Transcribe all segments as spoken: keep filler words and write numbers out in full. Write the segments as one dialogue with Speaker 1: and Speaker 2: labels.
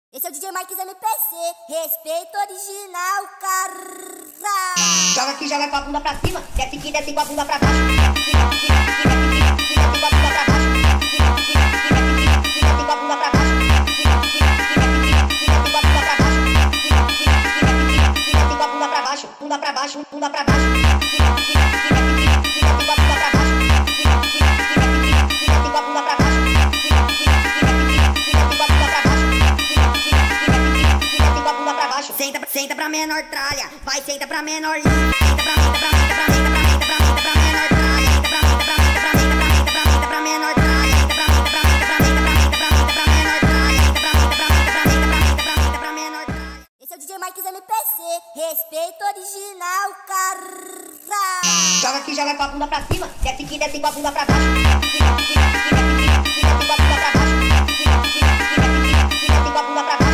Speaker 1: Esse é o D J Marques M P C, respeito original, carra.
Speaker 2: Joga aqui, joga com a bunda pra cima, desce aqui, desce com a bunda pra baixo. Desce com a bunda pra baixo. Desce com a bunda pra baixo. Desce com a bunda pra baixo. Desce com a bunda pra baixo, bunda pra baixo, bunda pra baixo. Desce com a bunda pra baixo. Desce com a bunda pra baixo. Desce com a bunda pra baixo. Senta, senta pra menor tralha, vai, senta pra menor. Senta pra, senta pra, senta pra, senta pra, senta pra, senta pra menor tralha. Senta pra, senta pra, senta pra, senta pra, senta pra, senta pra menor tralha. Senta pra, senta pra, senta pra, senta pra, senta pra, senta pra menor tralha. Senta pra, senta pra, senta pra, senta pra, senta pra, senta pra menor tralha.
Speaker 1: Esse é o D J Marques M P C, respeito original, carra.
Speaker 2: Joga aqui, joga com a bunda pra cima, desce aqui, desce com a bunda pra baixo. Desce com a bunda pra baixo. Desce com a bunda pra baixo.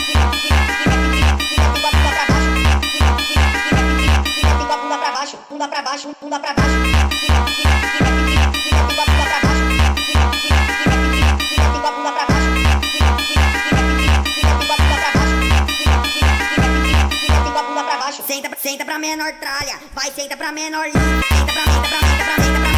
Speaker 2: Bunda pra baixo, bunda pra baixo. Desce com a bunda pra baixo. Desce com a bunda pra baixo. Desce com a bunda pra baixo. Desce com a bunda pra baixo. Senta, senta pra menor tralha, vai, senta pra menor. Senta pra, senta pra, senta pra, senta pra.